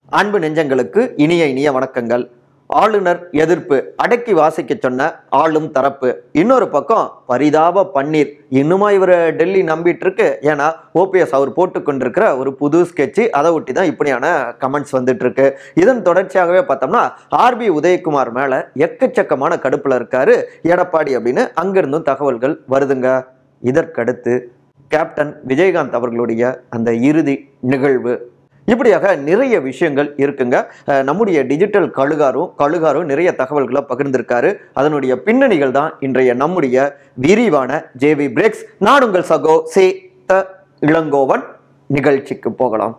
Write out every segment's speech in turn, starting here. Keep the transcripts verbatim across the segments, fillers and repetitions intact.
அன்பு நெஞ்சங்களுக்கு இனிய இனிய வணக்கங்கள். ஆளுநர் எதிர்ப்பு அடக்கி வாசிக்க சொன்ன ஆளும் தரப்பு. இன்னொரு பக்கம் பரிதாப பன்னீர். இன்னுமா இவர் டெல்லி நம்பிட்டு இருக்கு. ஏன்னா ஓபிஎஸ் அவர் போட்டு கொண்டிருக்கிற ஒரு புது ஸ்கெட்சு, அதை ஒட்டி தான் இப்படியான கமெண்ட்ஸ் வந்துட்டு இருக்கு. இதன் தொடர்ச்சியாகவே பார்த்தோம்னா ஆர்பி உதயகுமார் மேல எக்கச்சக்கமான கடுப்புல இருக்காரு எடப்பாடி அப்படின்னு அங்கிருந்தும் தகவல்கள் வருதுங்க. இதற்கடுத்து கேப்டன் விஜயகாந்த் அவர்களுடைய அந்த இறுதி நிகழ்வு, இப்படியாக நிறைய விஷயங்கள் இருக்குங்க. நம்முடைய டிஜிட்டல் கழுகாரும் கழுகாரும் நிறைய தகவல்களை பகிர்ந்திருக்காரு. அதனுடைய பின்னணிகள் தான் இன்றைய நம்முடைய விரிவான ஜேவி பிரேக்ஸ். நான் உங்கள் சகோ சே த இளங்கோவன். நிகழ்ச்சிக்கு போகலாம்.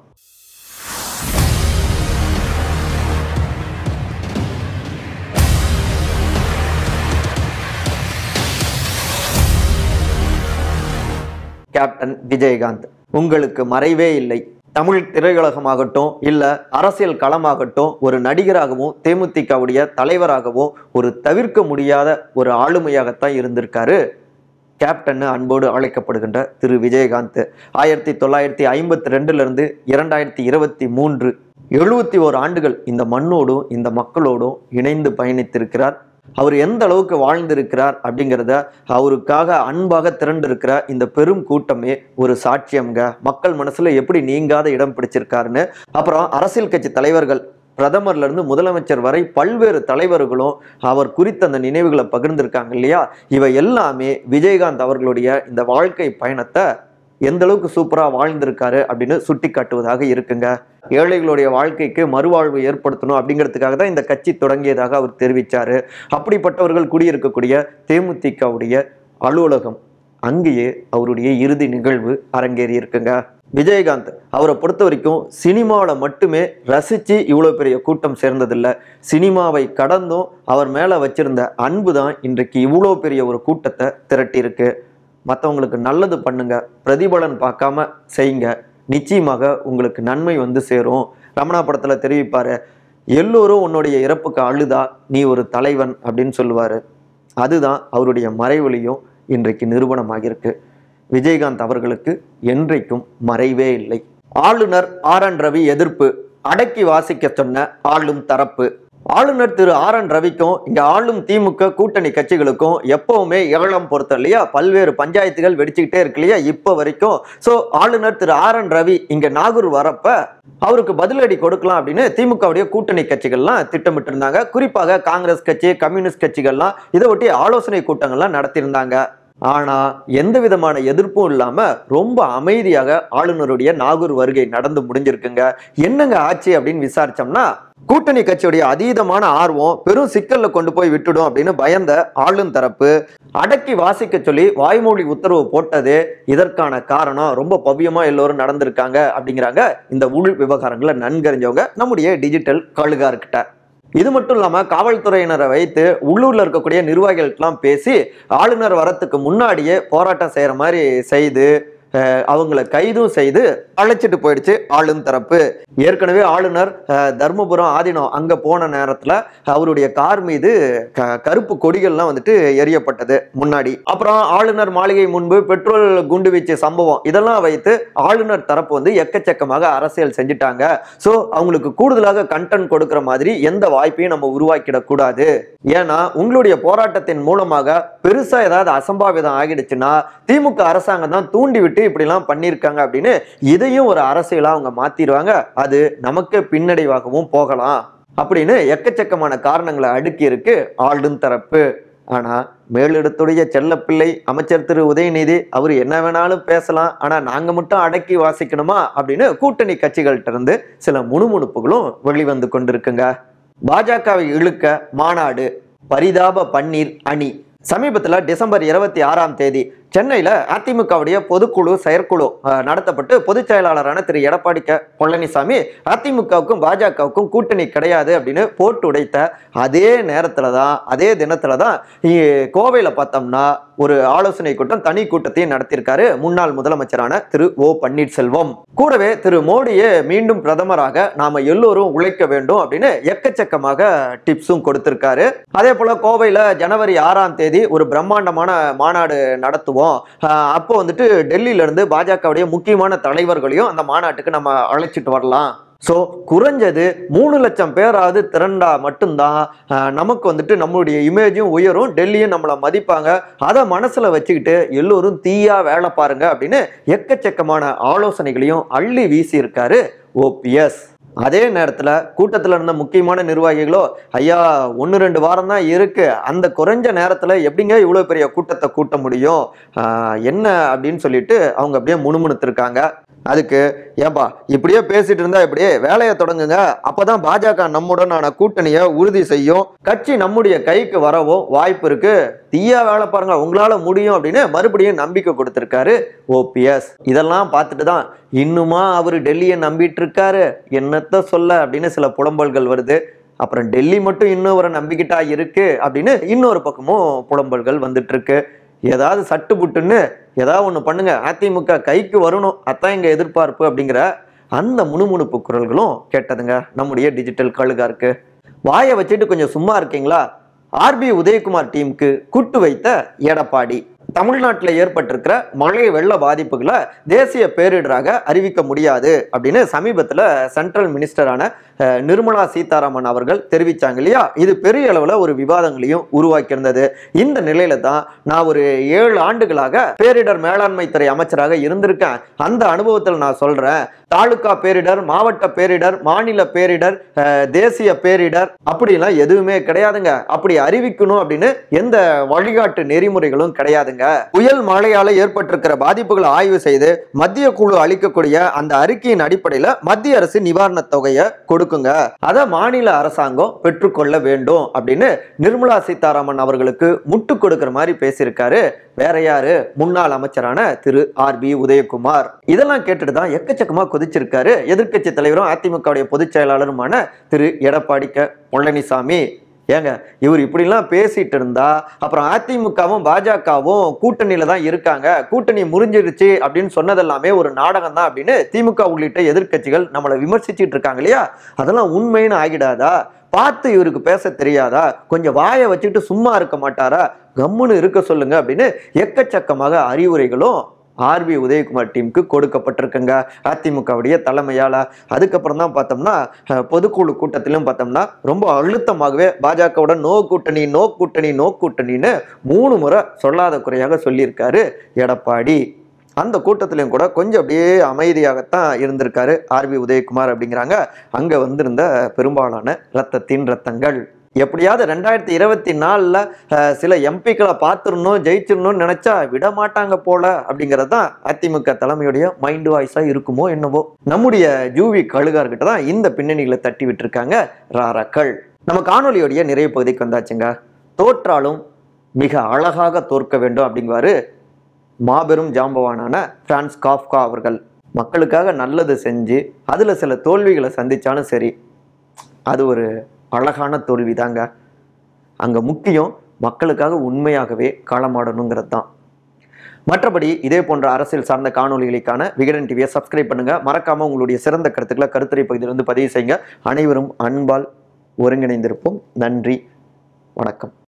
கேப்டன் விஜயகாந்த், உங்களுக்கு மறைவே இல்லை. தமிழ் திரையுலகமாகட்டும் இல்ல அரசியல் களமாகட்டும், ஒரு நடிகராகவும் தேமுதிகவுடைய தலைவராகவும் ஒரு தவிர்க்க முடியாத ஒரு ஆளுமையாகத்தான் இருந்திருக்காரு கேப்டன் அன்போடு அழைக்கப்படுகின்ற திரு விஜயகாந்த். ஆயிரத்தி தொள்ளாயிரத்தி ஐம்பத்தி ரெண்டுல இருந்து இரண்டாயிரத்தி இருபத்தி மூன்று எழுபத்தி ஓரு ஆண்டுகள் இந்த மண்ணோடும் இந்த மக்களோடும் இணைந்து பயணித்திருக்கிறார். அவர் எந்த அளவுக்கு வாழ்ந்திருக்கிறார் அப்படிங்கிறத அவருக்காக அன்பாக திரண்டிருக்கிற இந்த பெரும் கூட்டமே ஒரு சாட்சியம்ங்க. மக்கள் மனசுல எப்படி நீங்காத இடம் பிடிச்சிருக்காருன்னு. அப்புறம் அரசியல் கட்சி தலைவர்கள், பிரதமர்ல இருந்து முதலமைச்சர் வரை பல்வேறு தலைவர்களும் அவர் குறித்த அந்த நினைவுகளை பகிர்ந்திருக்காங்க இல்லையா. இவை எல்லாமே விஜயகாந்த் அவர்களுடைய இந்த வாழ்க்கை பயணத்தை எந்த அளவுக்கு சூப்பரா வாழ்ந்திருக்காரு அப்படின்னு சுட்டி காட்டுவதாக இருக்குங்க. ஏழைகளுடைய வாழ்க்கைக்கு மறுவாழ்வு ஏற்படுத்தணும் அப்படிங்கிறதுக்காக தான் இந்த கட்சி தொடங்கியதாக அவர் தெரிவித்தார். அப்படிப்பட்டவர்கள் குடியிருக்கக்கூடிய தேமுதிகவுடைய அலுவலகம், அங்கேயே அவருடைய இறுதி நிகழ்வு அரங்கேறி இருக்குங்க. விஜயகாந்த் அவரை பொறுத்த வரைக்கும் சினிமாவில் மட்டுமே ரசித்து இவ்வளோ பெரிய கூட்டம் சேர்ந்ததில்லை. சினிமாவை கடந்தும் அவர் மேலே வச்சிருந்த அன்பு தான் இன்றைக்கு இவ்வளோ பெரிய ஒரு கூட்டத்தை திரட்டியிருக்கு. மற்றவங்களுக்கு நல்லது பண்ணுங்க, பிரதிபலன் பார்க்காம செய்யுங்க, நிச்சயமாக உங்களுக்கு நன்மை வந்து சேரும். ரமணா படத்தில் தெரிவிப்பாரு, எல்லோரும் உன்னுடைய இறப்புக்கு அழுதா நீ ஒரு தலைவன் அப்படின்னு சொல்லுவார். அதுதான் அவருடைய மறைவொலியும் இன்றைக்கு நிரூபணமாகியிருக்கு. விஜயகாந்த் அவர்களுக்கு என்றைக்கும் மறைவே இல்லை. ஆளுநர் ஆர் என் ரவி எதிர்ப்பு அடக்கி வாசிக்க சொன்ன ஆளும் தரப்பு. ஆளுநர் திரு ஆர் என் ரவிக்கும் இங்க ஆளும் திமுக கூட்டணி கட்சிகளுக்கும் எப்பவுமே ஏழம் பொறுத்த இல்லையா, பல்வேறு பஞ்சாயத்துகள் வெடிச்சுக்கிட்டே இருக்கு இல்லையா இப்ப வரைக்கும். சோ ஆளுநர் திரு ஆர் என் ரவி இங்க நாகூர் வரப்ப அவருக்கு பதிலடி கொடுக்கலாம் அப்படின்னு திமுகவுடைய கூட்டணி கட்சிகள்லாம் திட்டமிட்டு இருந்தாங்க. குறிப்பாக காங்கிரஸ் கட்சி, கம்யூனிஸ்ட் கட்சிகள்லாம் இதை ஒட்டி ஆலோசனை கூட்டங்கள்லாம் நடத்தியிருந்தாங்க. ஆனா எந்த விதமான எதிர்ப்பும் இல்லாம ரொம்ப அமைதியாக ஆளுநருடைய நாகூர் வருகை நடந்து முடிஞ்சிருக்குங்க. என்னங்க ஆச்சு அப்படின்னு விசாரிச்சோம்னா, கூட்டணி கட்சியுடைய அதீதமான ஆர்வம் பெரும் சிக்கல்ல கொண்டு போய் விட்டுடும் அப்படின்னு பயந்த ஆளும் தரப்பு அடக்கி வாசிக்க சொல்லி வாய்மொழி உத்தரவு போட்டது இதற்கான காரணம். ரொம்ப பவ்யமா எல்லோரும் நடந்திருக்காங்க அப்படிங்கிறாங்க இந்த உள் விவகாரங்களை நன்கறிஞ்சவங்க நம்முடைய டிஜிட்டல் கழுகார்கிட்ட. இது மட்டும் இல்லாம காவல்துறையினரை வைத்து உள்ளூர்ல இருக்கக்கூடிய நிர்வாகிகளுக்கெல்லாம் பேசி ஆளுநர் வரத்துக்கு முன்னாடியே போராட்டம் செய்யற மாதிரி செய்து அவங்களை கைதும் செய்து அழைச்சிட்டு போயிடுச்சு ஆளும் தரப்பு. ஏற்கனவே ஆளுநர் தர்மபுரம் ஆதீனம் அங்க போன நேரத்துல அவருடைய கார் மீது கருப்பு கொடிகள்லாம் வந்துட்டு எரியப்பட்டது முன்னாடி. அப்புறம் ஆளுநர் மாளிகை முன்பு பெட்ரோல் குண்டு வீச்சு சம்பவம், இதெல்லாம் வைத்து ஆளுநர் தரப்பு வந்து எக்கச்சக்கமாக அரசியல் செஞ்சுட்டாங்க. சோ அவங்களுக்கு கூடுதலாக கண்டென்ட் கொடுக்கிற மாதிரி எந்த வாய்ப்பையும் நம்ம உருவாக்கிடக் கூடாது. ஏன்னா உங்களுடைய போராட்டத்தின் மூலமாக பெருசா ஏதாவது அசம்பாவிதம் ஆகிடுச்சுன்னா திமுக அரசாங்கம் தான் தூண்டி விட்டு இப்படி எல்லாம் பண்ணிருக்காங்க அப்படின்னு இதையும் ஒரு அரசியலா அவங்க மாத்திடுவாங்க. அது நமக்கு பின்னடைவாகவும் போகலாம் அப்படின்னு எக்கச்சக்கமான காரணங்களை அடுக்கி இருக்கு ஆளும் தரப்பு. ஆனா மேலிடத்துடைய செல்லப்பிள்ளை அமைச்சர் திரு உதயநிதி அவர் என்ன வேணாலும் பேசலாம், ஆனா நாங்க மட்டும் அடக்கி வாசிக்கணுமா அப்படின்னு கூட்டணி கட்சிகள்கிட்ட இருந்து சில முணுமுணுப்புகளும் வெளிவந்து கொண்டிருக்குங்க. பாஜகவை இழுக்க மாநாடு, பரிதாப பன்னீர் அணி. சமீபத்தில் டிசம்பர் இருபத்தி ஆறாம் தேதி சென்னையில் அதிமுகவுடைய பொதுக்குழு செயற்குழு நடத்தப்பட்டு பொதுச் செயலாளரான திரு எடப்பாடி கே பழனிசாமி அதிமுகவுக்கும் பாஜகவுக்கும் கூட்டணி கிடையாது அப்படின்னு போட்டு உடைத்த அதே நேரத்தில் தான் அதே தினத்தில் தான் கோவையில் பார்த்தோம்னா ஒரு ஆலோசனை கூட்டம், தனி கூட்டத்தையும் நடத்தியிருக்காரு முன்னாள் முதலமைச்சரான திரு ஓ பன்னீர்செல்வம். கூடவே திரு மோடியே மீண்டும் பிரதமராக நாம எல்லோரும் உழைக்க வேண்டும் அப்படின்னு எக்கச்சக்கமாக டிப்ஸும் கொடுத்திருக்காரு. அதே போல கோவையில் ஜனவரி ஆறாம் தேதி ஒரு பிரம்மாண்டமான மாநாடு நடத்துவோம். அப்போ வந்துட்டு டெல்லியில இருந்து பாஜகவுடைய முக்கியமான தலைவர்களையும் அந்த மாநாட்டுக்கு நம்ம அழைச்சிட்டு வரலாம் ஸோ குறைஞ்சது மூணு லட்சம் பேராவது திரண்டா மட்டும்தான் நமக்கு வந்துட்டு நம்மளுடைய இமேஜும் உயரும், டெல்லியும் நம்மளை மதிப்பாங்க. அதை மனசுல வச்சுக்கிட்டு எல்லோரும் தீயா வேலை பாருங்க அப்படின்னு எக்கச்சக்கமான ஆலோசனைகளையும் அள்ளி வீசி இருக்காரு ஓபிஎஸ். அதே நேரத்தில் கூட்டத்தில் இருந்த முக்கியமான நிர்வாகிகளோ, ஐயா ஒன்று ரெண்டு வாரம் தான் இருக்கு, அந்த குறைஞ்ச நேரத்தில் எப்படிங்க இவ்வளோ பெரிய கூட்டத்தை கூட்ட முடியும் என்ன அப்படின்னு சொல்லிட்டு அவங்க அப்படியே முணுமுணுத்திருக்காங்க. அதுக்கு ஏன்பா இப்படியே பேசிட்டு இருந்தா இப்படியே வேலையை தொடங்குங்க, அப்பதான் பாஜக நம்முடனான கூட்டணியை உறுதி செய்யும், கட்சி நம்முடைய கைக்கு வரவும் வாய்ப்பு இருக்கு, தீயா வேலை பாருங்க உங்களால முடியும் அப்படின்னு மறுபடியும் நம்பிக்கை கொடுத்திருக்காரு ஓபிஎஸ். இதெல்லாம் பார்த்துட்டு தான் இன்னுமா அவரு டெல்லியை நம்பிட்டு இருக்காரு என்னத்த சொல்ல அப்படின்னு சில புலம்பல்கள் வருது. அப்புறம் டெல்லி மட்டும் இன்னும் ஒரு நம்பிக்கிட்டா இருக்கு அப்படின்னு இன்னொரு பக்கமும் புலம்பல்கள் வந்துட்டு இருக்கு. ஏதாவது சட்டு புட்டுன்னு ஏதாவது ஒன்று பண்ணுங்க, அதிமுக கைக்கு வரணும், அதான் எங்க எதிர்பார்ப்பு அப்படிங்கிற அந்த முணுமுணுப்பு குரல்களும் கேட்டதுங்க நம்முடைய டிஜிட்டல் கழுகாருக்கு. வாயை வச்சுட்டு கொஞ்சம் சும்மா இருக்கீங்களா? ஆர்பி உதயகுமார் டீமுக்கு குட்டு வைத்த எடப்பாடி. தமிழ்நாட்டில் ஏற்பட்டிருக்கிற மழை வெள்ள பாதிப்புகளை தேசிய பேரிடராக அறிவிக்க முடியாது அப்படின்னு சமீபத்தில் சென்ட்ரல் மினிஸ்டரான நிர்மலா சீதாராமன் அவர்கள் தெரிவித்தாங்க இல்லையா? இது பெரிய அளவில் ஒரு விவாதங்களையும் உருவாக்கி இருந்தது. இந்த நிலையில தான் நான் ஒரு ஏழு ஆண்டுகளாக பேரிடர் மேலாண்மை துறை அமைச்சராக இருந்திருக்கேன். அந்த அனுபவத்தில் நான் சொல்றேன், தாலுகா பேரிடர், மாவட்ட பேரிடர், மாநில பேரிடர், தேசிய பேரிடர் அப்படிலாம் எதுவுமே கிடையாதுங்க. அப்படி அறிவிக்கணும் அப்படின்னு எந்த வழிகாட்டு நெறிமுறைகளும் கிடையாதுங்க. புயல் மழையால ஏற்பட்டிருக்கிற பாதிப்புகளை ஆய்வு செய்து மத்திய குழு அளிக்கக்கூடிய அந்த அறிக்கையின் அடிப்படையில் மத்திய அரசு நிவாரண தொகையை கொடுக்குங்க, அதை மாநில அரசாங்கம் பெற்றுக்கொள்ள வேண்டும் அப்படின்னு நிர்மலா சீதாராமன் அவர்களுக்கு முட்டு கொடுக்கிற மாதிரி பேசியிருக்காரு. வேற யாரு? முன்னாள் அமைச்சரான திரு ஆர்பி உதயகுமார். இதெல்லாம் கேட்டுட்டு தான் எக்கச்சக்கமா கொதிச்சிருக்காரு எதிர்கட்சி தலைவரும் அதிமுகவுடைய பொதுச் செயலாளருமான திரு எடப்பாடி கே பழனிசாமி. ஏங்க இவர் இப்படிலாம் பேசிட்டு இருந்தா அப்புறம் அதிமுகவும் பாஜகவும் கூட்டணியில தான் இருக்காங்க, கூட்டணி முறிஞ்சிருச்சு அப்படின்னு சொன்னதெல்லாமே ஒரு நாடகம் தான் அப்படின்னு திமுக உள்ளிட்ட எதிர்கட்சிகள் நம்மளை விமர்சிச்சுட்டு இருக்காங்க இல்லையா? அதெல்லாம் உண்மைன்னு ஆகிடாதா? பார்த்து இவருக்கு பேச தெரியாதா? கொஞ்சம் வாயை வச்சுட்டு சும்மா இருக்க மாட்டாரா? கம்முன்னு இருக்க சொல்லுங்க அப்படின்னு எக்கச்சக்கமாக அறிவுரைகளும் ஆர்பி உதயகுமார் டீமுக்கு கொடுக்கப்பட்டிருக்குங்க அதிமுகவுடைய தலைமையால. அதுக்கப்புறம் தான் பார்த்தோம்னா பொதுக்குழு கூட்டத்திலும் பார்த்தோம்னா ரொம்ப அழுத்தமாகவே பாஜகவுடன் நோ கூட்டணி நோ கூட்டணி நோ கூட்டணின்னு மூணு முறை சொல்லாத குறையாக சொல்லியிருக்காரு எடப்பாடி. அந்த கூட்டத்திலையும் கூட கொஞ்சம் அப்படியே அமைதியாகத்தான் இருந்திருக்காரு ஆர்பி உதயகுமார் அப்படிங்கிறாங்க அங்க வந்திருந்த பெரும்பாலான ரத்தத்தின் ரத்தங்கள். எப்படியாவது ரெண்டாயிரத்தி இருபத்தி நாலுல சில எம்பிக்களை பார்த்துடணும் ஜெயிச்சிடணும்னு நினைச்சா விட மாட்டாங்க போல அப்படிங்கிறது தான் அதிமுக தலைமையுடைய மைண்ட் வாய்ஸா இருக்குமோ என்னவோ. நம்முடைய ஜூவி கழுகார்கிட்ட தான் இந்த பின்னணிகளை தட்டி விட்டுருக்காங்க ராராக்கள். நம்ம காணொலியோடைய நிறைய பகுதிக்கு வந்தாச்சுங்க. தோற்றாலும் மிக அழகாக தோற்க வேண்டும் அப்படிங்குவாரு மாபெரும் ஜாம்பவானான பிரான்ஸ் காஃப்கா அவர்கள். மக்களுக்காக நல்லது செஞ்சு அதுல சில தோல்விகளை சந்திச்சாலும் சரி, அது ஒரு அழகான தோல்வி தாங்க. அங்க முக்கியம் மக்களுக்காக உண்மையாகவே களமாடணுங்கிறது தான். மற்றபடி இதே போன்ற அரசியல் சார்ந்த காணொலிகளுக்கான விகடன் டிவியை சப்ஸ்கிரைப் பண்ணுங்க. மறக்காம உங்களுடைய சிறந்த கருத்துக்களை கருத்துரை பகுதியிலிருந்து பதிவு செய்யுங்க. அனைவரும் அன்பால் ஒருங்கிணைந்திருப்போம். நன்றி, வணக்கம்.